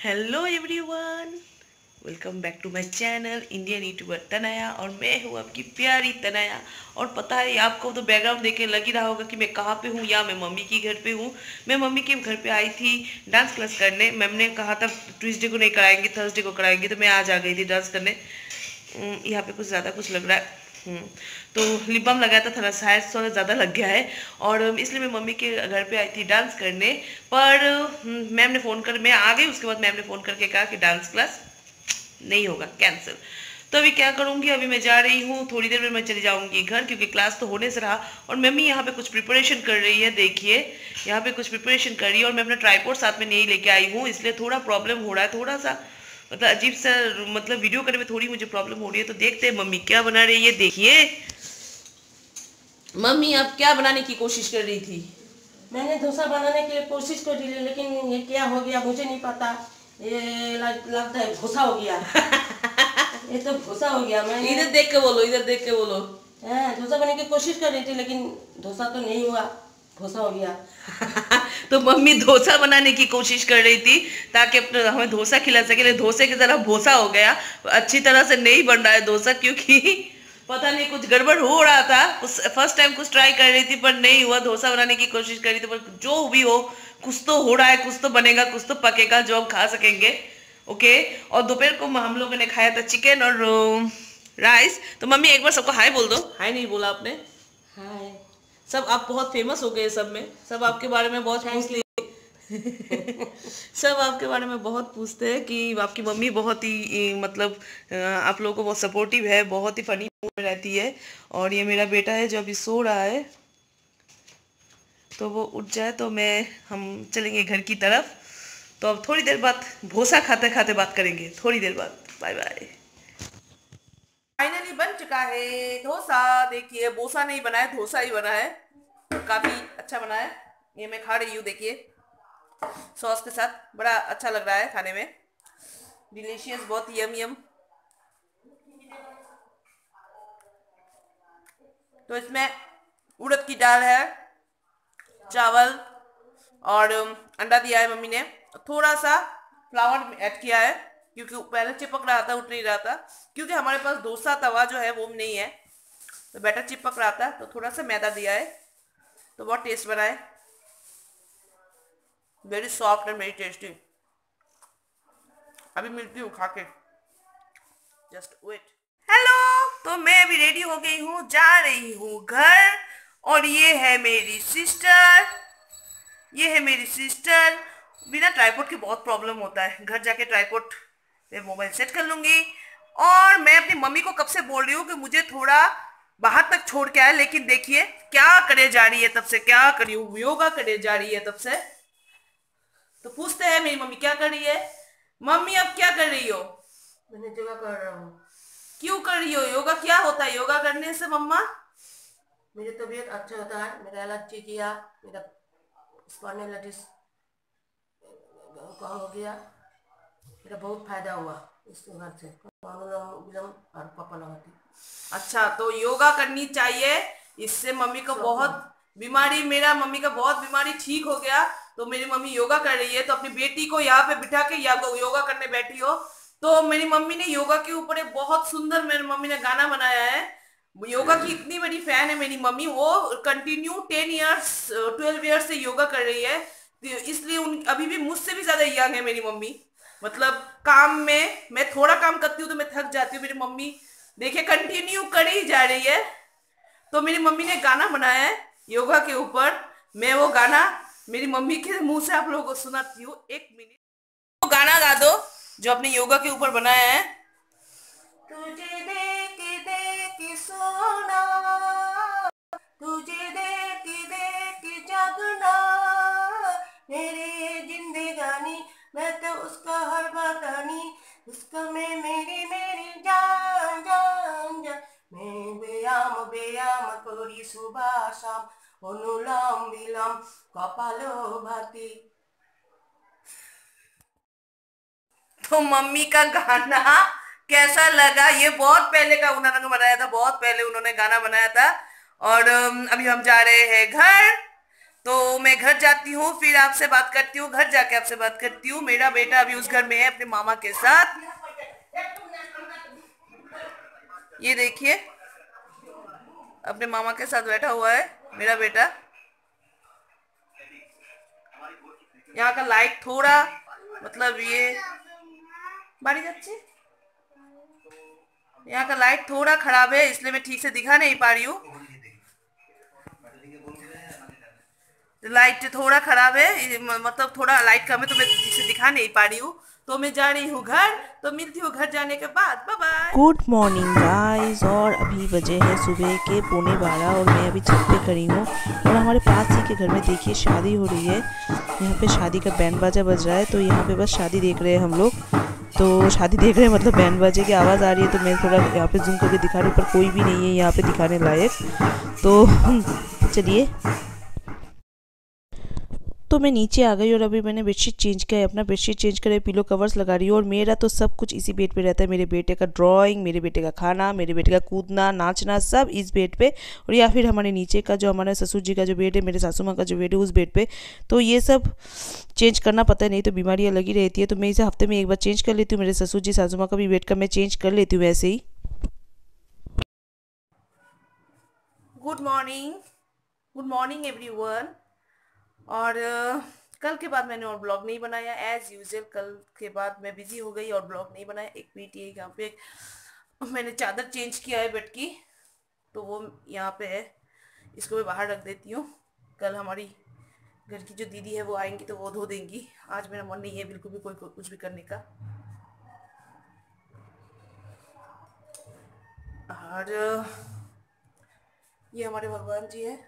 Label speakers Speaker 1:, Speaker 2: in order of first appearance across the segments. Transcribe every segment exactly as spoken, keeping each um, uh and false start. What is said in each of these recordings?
Speaker 1: Hello everyone, welcome back to my channel Indian YouTuber Tanaya. और मैं हूँ आपकी प्यारी तनया। और पता है आपको तो बैकग्राउंड देख के लग ही रहा होगा कि मैं कहाँ पे हूँ, या मैं मम्मी की घर पे हूँ। मैं मम्मी के घर पे आई थी डांस क्लास करने। मैम ने कहा था ट्यूसडे को नहीं कराएंगे, थर्सडे को कराएंगे, तो मैं आज आ गई थी डांस करने। यहाँ पे कुछ ज़्यादा कुछ लग रहा है, तो लिप बाम लगाया था, थोड़ा शायद थोड़ा ज़्यादा लग गया है। और इसलिए मैं मम्मी के घर पे आई थी डांस करने। पर मैम ने फ़ोन कर मैं आ गई, उसके बाद मैम ने फ़ोन करके कहा कि डांस क्लास नहीं होगा, कैंसिल। तो अभी क्या करूँगी, अभी मैं जा रही हूँ, थोड़ी देर में मैं चली जाऊँगी घर, क्योंकि क्लास तो होने से रहा। और मम्मी यहाँ पे कुछ प्रिपरेशन कर रही है, देखिए यहाँ पे कुछ प्रिपरेशन कर रही है। और मैं अपना ट्राइपॉड साथ में नहीं लेके आई हूँ, इसलिए थोड़ा प्रॉब्लम हो रहा है, थोड़ा सा मतलब अजीब सा, मतलब वीडियो करने में थोड़ी मुझे प्रॉब्लम हो रही है। तो देखते हैं मम्मी क्या बना रही है। देखिए मम्मी आप क्या बनाने की कोशिश कर रही थी?
Speaker 2: मैंने डोसा बनाने की कोशिश कर ली, लेकिन ये क्या हो गया मुझे नहीं पता। ये लग, लगता है भूसा हो गया। ये तो भूसा हो गया। मैंने
Speaker 1: इधर देख के बोलो, इधर देख के बोलो।
Speaker 2: हाँ, डोसा बनाने की कोशिश कर रही थी, लेकिन डोसा तो नहीं हुआ, भूसा हो गया।
Speaker 1: तो मम्मी डोसा बनाने की कोशिश कर रही थी ताकि अपने हमें डोसा खिला सके, डोसे की तरह भोसा हो गया। अच्छी तरह से नहीं बन रहा है डोसा, क्योंकि पता नहीं कुछ गड़बड़ हो रहा था। फर्स्ट टाइम कुछ ट्राई कर रही थी पर नहीं हुआ, डोसा बनाने की कोशिश कर रही थी, पर जो भी हो कुछ तो हो रहा है, कुछ तो बनेगा, कुछ तो पकेगा जो हम खा सकेंगे। ओके। और दोपहर को हम लोगों ने खाया था चिकन और राइस। तो मम्मी एक बार सबको हाय बोल दो। हाय नहीं बोला आपने।
Speaker 2: हाय।
Speaker 1: सब आप बहुत फेमस हो गए, सब में सब आपके बारे में बहुत पूछते सब आपके बारे में बहुत पूछते हैं कि आपकी मम्मी बहुत ही मतलब आप लोगों को बहुत सपोर्टिव है, बहुत ही फनी में रहती है। और ये मेरा बेटा है जो अभी सो रहा है, तो वो उठ जाए तो मैं हम चलेंगे घर की तरफ। तो अब थोड़ी देर बाद भोसा खाते खाते बात करेंगे, थोड़ी देर बाद। Bye bye. फाइनली बन चुका है डोसा। देखिए बोसा नहीं बना है, डोसा ही बना है, काफी अच्छा बना है। ये मैं खा रही हूँ, देखिए सॉस के साथ, बड़ा अच्छा लग रहा है खाने में, डिलीशियस, बहुत यम यम। तो इसमें उड़द की दाल है, चावल और अंडा दिया है मम्मी ने, थोड़ा सा फ्लावर ऐड किया है, क्योंकि पहले चिपक रहा था, उठ नहीं रहा था, क्योंकि हमारे पास डोसा तवा जो है वो नहीं है, तो बैटर चिपक रहा था, तो थोड़ा सा मैदा दिया है, तो बहुत टेस्ट बना है, very soft and very tasty. अभी मिलती हूँ खा के, जस्ट वेट। हेलो, तो मैं अभी रेडी हो गई हूँ, जा रही हूँ घर। और ये है मेरी सिस्टर, ये है मेरी सिस्टर। बिना ट्राइपॉड के बहुत प्रॉब्लम होता है, घर जाके ट्राइपॉड पे मोबाइल सेट कर लूंगी। और मैं अपनी मम्मी को कब से बोल रही हूँ कि मुझे थोड़ा बाहर तक छोड़ के आए, लेकिन देखिए क्या करे जा रही है, तब से क्या करी हूँ, योगा करे जा रही है तब से। तो पूछते हैं मेरी मम्मी क्या कर रही है। मम्मी अब क्या कर रही हो?
Speaker 2: मैंने योगा कर रहा हूँ।
Speaker 1: क्यों कर रही हो योगा? क्या होता है योगा करने से मम्मा?
Speaker 2: मेरी तबीयत अच्छा होता है, मेरा एलर्जी किया, मेरा स्पॉन्डिलाइटिस कम हो गया, मेरा बहुत फायदा हुआ इस योगा से। अनुलोम विलोम और कपालभाति।
Speaker 1: अच्छा, तो योगा करनी चाहिए, इससे मम्मी को बहुत बीमारी, मेरा मम्मी का बहुत बीमारी ठीक हो गया। तो मेरी मम्मी योगा कर रही है, तो अपनी बेटी को यहाँ पे बिठा के या योगा करने बैठी हो। तो मेरी मम्मी ने योगा के ऊपर एक बहुत सुंदर मेरी मम्मी ने गाना बनाया है। योगा की इतनी बड़ी फैन है मेरी मम्मी, वो continue ten years twelve years से योगा कर रही है, तो इसलिए उन अभी भी मुझसे भी ज्यादा यंग है मेरी मम्मी। मतलब काम में मैं थोड़ा काम करती हूँ तो मैं थक जाती हूँ, मेरी मम्मी देखिए कंटिन्यू कर ही जा रही है। तो मेरी मम्मी ने गाना बनाया है योगा के ऊपर, मैं वो गाना मेरी मम्मी के मुंह से आप लोगों को सुनाती हूँ। एक मिनट, वो गाना गा दो जो अपने योगा के ऊपर बनाया है। तुझे देख देख सोना, तुझे देख देख जगना, मेरी जिंदगानी मैं तो उसका हर बतानी, उसका मैं मेरी मेरी जान जान जान, मैं व्यायाम व्यायाम करी सुबह शाम, अनुलोम विलोम कपालभाति। तो मम्मी का गाना कैसा लगा? ये बहुत पहले का उन्होंने बनाया था, बहुत पहले उन्होंने गाना बनाया था। और अभी हम जा रहे हैं घर। तो मैं घर जाती हूँ, फिर आपसे बात करती हूँ, घर जाके आपसे बात करती हूँ। मेरा बेटा अभी उस घर में है अपने मामा के साथ। ये देखिए अपने मामा के साथ बैठा हुआ है मेरा बेटा। यहाँ का लाइट थोड़ा मतलब ये बारी जाती, यहाँ का लाइट थोड़ा खराब है, इसलिए मैं ठीक से दिखा नहीं पा रही हूँ। लाइट थोड़ा खराब है, मतलब थोड़ा लाइट कम है, तो मैं ठीक से दिखा नहीं पा रही हूँ। तो मैं जा रही हूँ घर, तो मिलती हूँ घर जाने के बाद। Bye bye.
Speaker 3: Good morning guys, और अभी बजे हैं सुबह के पौने बारह और मैं अभी छत पे खड़ी हूँ। और हमारे पास ही के घर में देखिए शादी हो रही है। यहाँ पे शादी का बैंड बाजा बज रहा है, तो यहाँ पे बस शादी देख रहे हैं हम लोग। तो शादी देख रहे हैं मतलब बैंड बाजे की आवाज़ आ रही है, तो मैं थोड़ा यहाँ पे जूम करके दिखा रही हूँ, पर कोई भी नहीं है यहाँ पे दिखाने लायक। तो चलिए, तो मैं नीचे आ गई और अभी मैंने बेडशीट चेंज किया है, अपना बेडशीट चेंज करे, पिलो कवर्स लगा रही हूँ। और मेरा तो सब कुछ इसी बेड पे रहता है। मेरे बेटे का ड्राइंग, मेरे बेटे का खाना, मेरे बेटे का कूदना, नाचना, सब इस बेड पे। और या फिर हमारे नीचे का जो हमारे ससुर जी का जो बेड है, मेरे सासू माँ का जो बेड है, उस बेड पे। तो ये सब चेंज करना पता है, नहीं तो बीमारियाँ लगी रहती है। तो मैं इसे हफ्ते में एक बार चेंज कर लेती हूँ। मेरे ससुर जी सासू माँ का भी बेड का मैं चेंज कर लेती हूँ ऐसे ही।
Speaker 1: Good morning, good morning everyone. और uh, कल के बाद मैंने और ब्लॉग नहीं बनाया एज यूजुअल। कल के बाद मैं बिजी हो गई और ब्लॉग नहीं बनाया। एक मिनट, ये यहाँ पे मैंने चादर चेंज किया है बेड की, तो वो यहाँ पे है, इसको मैं बाहर रख देती हूँ। कल हमारी घर की जो दीदी है वो आएंगी तो वो धो देंगी। आज मेरा मन नहीं है बिल्कुल भी कोई कुछ भी करने का। और ये हमारे भगवान जी है,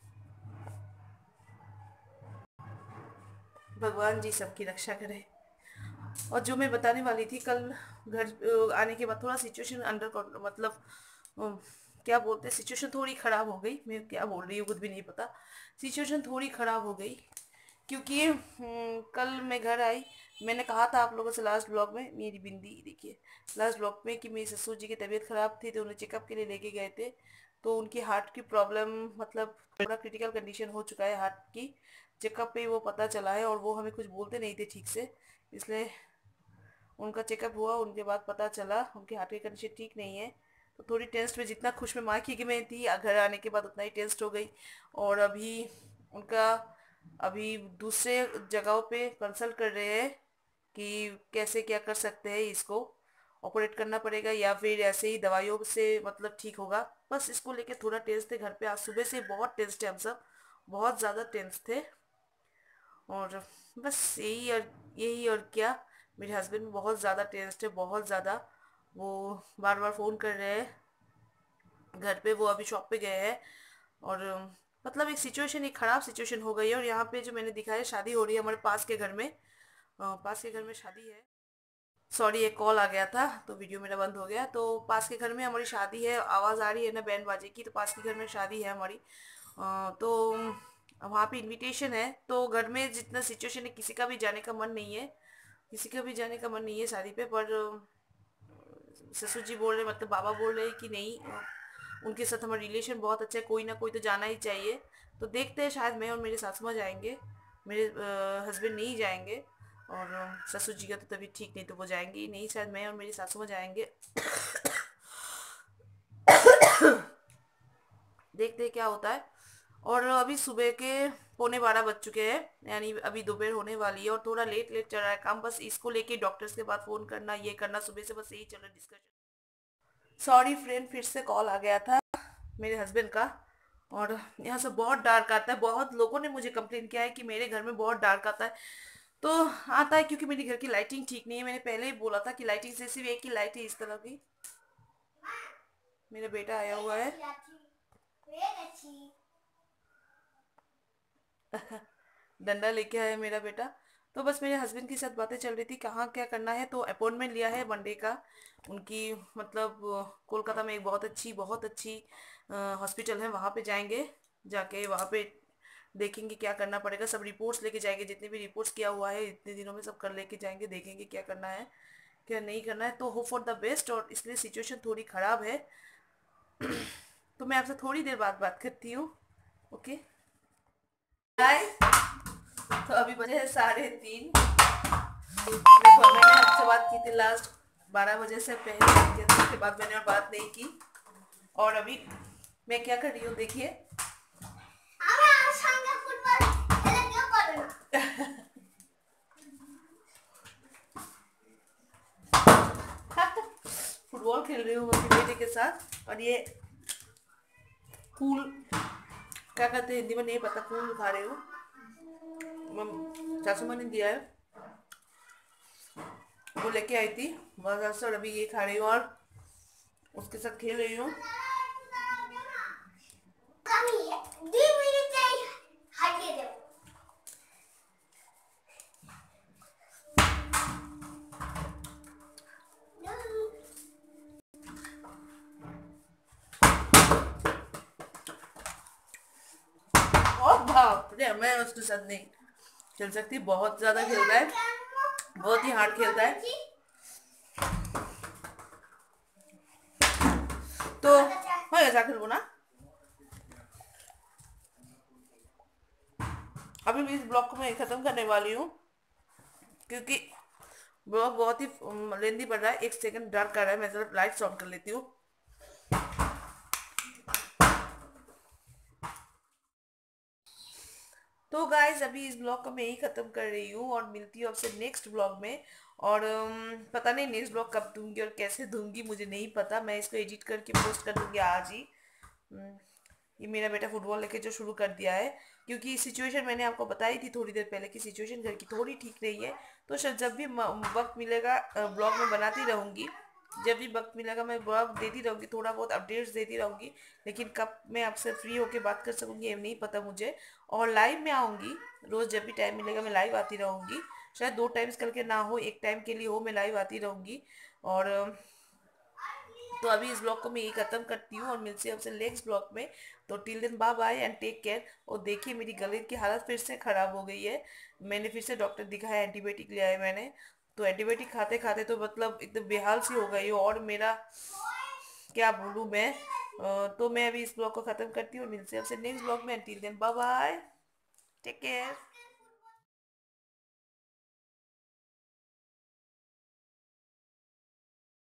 Speaker 1: भगवान जी सबकी रक्षा करे। और जो मैं बताने वाली थी, कल घर आने के बाद थोड़ा सिचुएशन अंडर मतलब क्या बोलते हैं, सिचुएशन थोड़ी ख़राब हो गई। मैं क्या बोल रही हूँ कुछ भी नहीं पता। सिचुएशन थोड़ी ख़राब हो गई क्योंकि कल मैं घर आई, मैंने कहा था आप लोगों से लास्ट ब्लॉग में, मेरी बिंदी देखिए, लास्ट ब्लॉग में कि मेरी ससुर जी की तबीयत ख़राब थी, तो उन्हें चेकअप के लिए लेके गए थे। तो उनकी हार्ट की प्रॉब्लम मतलब थोड़ा क्रिटिकल कंडीशन हो चुका है हार्ट की। चेकअप पे वो पता चला है, और वो हमें कुछ बोलते नहीं थे ठीक से, इसलिए उनका चेकअप हुआ, उनके बाद पता चला उनकी हार्ट की कंडीशन ठीक नहीं है। तो थोड़ी टेंस्ट में, जितना खुश में माँ की में थी, घर आने के बाद उतना ही टेंस्ट हो गई। और अभी उनका अभी दूसरे जगहों पे कंसल्ट कर रहे हैं कि कैसे क्या कर सकते हैं, इसको ऑपरेट करना पड़ेगा या फिर ऐसे ही दवाइयों से मतलब ठीक होगा। बस इसको लेके थोड़ा टेंस थे घर पे। आज सुबह से बहुत टेंस थे हम सब, बहुत ज़्यादा टेंस थे। और बस यही और यही और क्या, मेरे हस्बैंड में बहुत ज़्यादा टेंस है, बहुत ज़्यादा। वो बार बार फ़ोन कर रहे हैं घर पे, वो अभी शॉप पे गए हैं। और मतलब एक सिचुएशन, एक ख़राब सिचुएशन हो गई है। और यहाँ पे जो मैंने दिखाया, शादी हो रही है हमारे पास के घर में, अ, पास के घर में शादी है। सॉरी, एक कॉल आ गया था तो वीडियो मेरा बंद हो गया। तो पास के घर में हमारी शादी है, आवाज़ आ रही है ना बैंड बाजे की, तो पास के घर में शादी है हमारी। अ, तो वहाँ पे इनविटेशन है। तो घर में जितना सिचुएशन है, किसी का भी जाने का मन नहीं है, किसी का भी जाने का मन नहीं है शादी पे। पर ससुर जी बोल रहे, मतलब बाबा बोल रहे हैं कि नहीं, उनके साथ हमारा रिलेशन बहुत अच्छा है, कोई ना कोई तो जाना ही चाहिए। तो देखते हैं, शायद मैं और मेरे सासू माँ जाएंगे, मेरे हस्बैंड नहीं जाएंगे। और ससुर जी का तो तबीयत ठीक नहीं, तो वो जाएंगे ही नहीं। शायद मैं और मेरी सासू माँ जाएंगे। देखते हैं क्या होता है। और अभी सुबह के पौने बारह बज चुके हैं, यानी अभी दोपहर होने वाली है, और थोड़ा लेट लेट चल रहा है काम। बस इसको लेके डॉक्टर्स के पास फ़ोन करना, ये करना, सुबह से बस यही चल रहा है डिस्कशन। सॉरी फ्रेंड, फिर से कॉल आ गया था मेरे हस्बैंड का। और यहाँ से बहुत डार्क आता है, बहुत लोगों ने मुझे कंप्लेन किया है कि मेरे घर में बहुत डार्क आता है। तो आता है क्योंकि मेरे घर की लाइटिंग ठीक नहीं है। मैंने पहले ही बोला था कि लाइटिंग से सिर्फ एक ही लाइट है इस तरह की। मेरा बेटा आया हुआ है। डंडा लेके आया मेरा बेटा। तो बस मेरे हस्बैंड के साथ बातें चल रही थी, कहाँ क्या करना है। तो अपॉइंटमेंट लिया है मंडे का उनकी, मतलब कोलकाता में एक बहुत अच्छी बहुत अच्छी हॉस्पिटल है, वहाँ पे जाएंगे। जाके वहाँ पे देखेंगे क्या करना पड़ेगा, सब रिपोर्ट्स लेके जाएंगे, जितने भी रिपोर्ट्स किया हुआ है इतने दिनों में सब कर लेके जाएंगे, देखेंगे क्या करना है क्या नहीं करना है। तो होप फॉर द बेस्ट। और इसलिए सिचुएशन थोड़ी ख़राब है। तो मैं आपसे थोड़ी देर बाद बात करती हूँ, ओके। तो अभी बजे है साढ़े तीन। देखो मैंने आपसे बात की थी लास्ट बारह बजे से पहले बात की थी, उसके बाद मैंने और बात नहीं की। और अभी मैं क्या कर रही हूँ देखिए। फुटबॉल खेल रही हूँ अपनी बेटे के साथ। और ये कूल क्या कहते हैं हिंदी में नहीं पता, कूल खा रही हूँ, सासू माँ ने दिया है, वो लेके आई थी बाजार से, और अभी ये खा रही हूँ और उसके साथ खेल रही हूँ। मैं उसके साथ नहीं खेल सकती, बहुत ज्यादा खेलता है, बहुत ही हार्ड खेलता है। तो हो ऐसा खेलू ना। अभी मैं इस ब्लॉग को मैं खत्म करने वाली हूँ क्योंकि ब्लॉग बहुत ही लेंदी पड़ रहा है। एक सेकंड डार्क कर रहा है, मैं जरा लाइट ऑन कर लेती हूँ। तो गाइज अभी इस ब्लॉग को मैं यही ख़त्म कर रही हूँ और मिलती हूँ आपसे नेक्स्ट ब्लॉग में। और um, पता नहीं नेक्स्ट ब्लॉग कब दूंगी और कैसे दूंगी मुझे नहीं पता। मैं इसको एडिट करके पोस्ट कर दूंगी आज ही। um, ये मेरा बेटा फुटबॉल लेके जो शुरू कर दिया है, क्योंकि सिचुएशन मैंने आपको बताई थी थोड़ी देर पहले कि सिचुएशन घर की थोड़ी ठीक नहीं है। तो शायद जब भी वक्त मिलेगा ब्लॉग में बनाती रहूँगी, जब भी वक्त मिलेगा मैं ब्लॉग देती रहूँगी, थोड़ा बहुत अपडेट्स देती रहूँगी। लेकिन कब मैं आपसे फ्री होकर बात कर सकूँगी ये नहीं पता मुझे। और लाइव में आऊँगी रोज़, जब भी टाइम मिलेगा मैं लाइव आती रहूँगी। शायद दो टाइम्स करके ना हो, एक टाइम के लिए हो, मैं लाइव आती रहूँगी। और तो अभी इस ब्लॉग को मैं यही ख़त्म करती हूँ और मिलती हूँ आपसे नेक्स्ट ब्लॉग में। तो till then bye bye and take care. और देखिए मेरी गले की हालत फिर से ख़राब हो गई है, मैंने फिर से डॉक्टर दिखाया, एंटीबायोटिक लिया है मैंने। तो एंटीबायोटिक खाते खाते तो मतलब एकदम बेहाल सी हो गई हो, और मेरा क्या बोलूँ मैं। अ, तो मैं अभी इस ब्लॉग को ख़त्म करती हूँ और मिलती हूँ आपसे नेक्स्ट ब्लॉग में। Till then bye bye, take care.